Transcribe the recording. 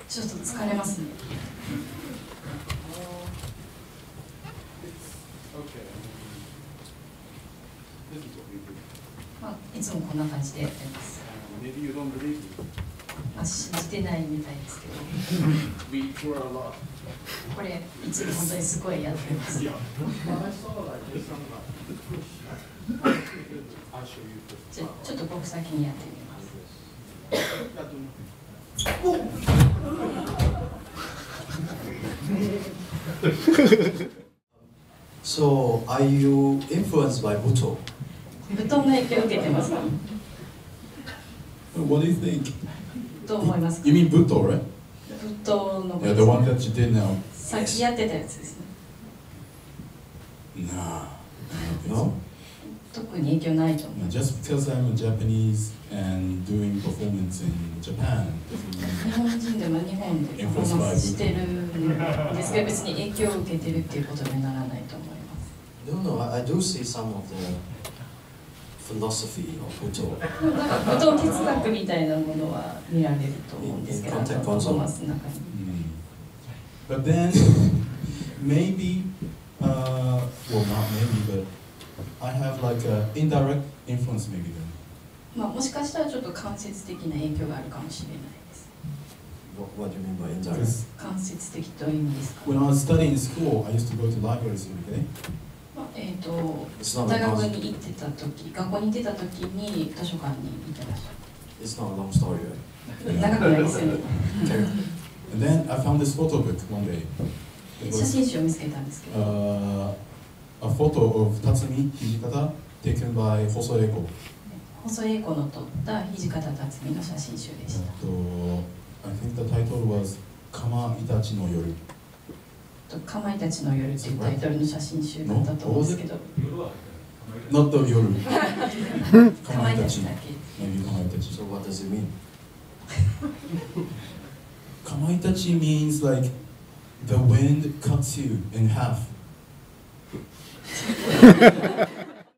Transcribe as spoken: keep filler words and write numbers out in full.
ちょっと疲れますね。まあ、いつもこんな感じでやってます。まあ、信じてないみたいですけど。これ、いつも本当にすごいやってます。じゃちょっと僕先にやってみます。 So, are you influenced by Buto? 布団の影響を受けてますか？ What do you think? どう思いますか？ You mean Buto, right? 布団の Yeah, the one that you did now. さっきやってたやつですね。 Nah. No? 特に影響ないと思う。 Just because I'm Japanese and doing performance in Japan 日本人でも日本でパフォーマンスしてるんですけど、別に影響を受けてるっていうことにはならないと思います。 No, no, I, I do see some of the philosophy of Buto. なんか武道哲学みたいなものは見られると思うんですけど、パフォーマンスの中に。 But then, maybe, uh, well, not maybe, but I have like an indirect influence, maybe then. まあもしかしたらちょっと間接的な影響があるかもしれないです。 What, what do you mean by indirect? 間接的という意味ですか？ When I was studying in school, I used to go to libraries every day. まあえっと大学に行ってた時、学校に行ってた時に図書館に行ってました。 It's not a long story, right? 長くないですよね。 And then I found this photo book one day. It 写 was 真集を見つけたんですけど、 uh, a photo of Tatsumi Hijikata taken by Hoso Eiko. 細いエコの撮った土方辰巳の写真集でした。 I think the title was Kama Itachi no Yoru. かまいたちの夜っていうタイトルの写真集だったと思うんですけど、 Not the Yoru. かまいたちだけ。 Maybe Kamaitachi. So what does it mean? Kamaitachi means like the wind cuts you in half.